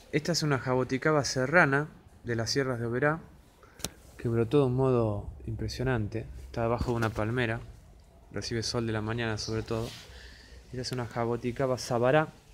Esta es una jaboticaba serrana de las sierras de Oberá, que brotó de un modo impresionante. Está debajo de una palmera, recibe sol de la mañana sobre todo. Esta es una jaboticaba sabará,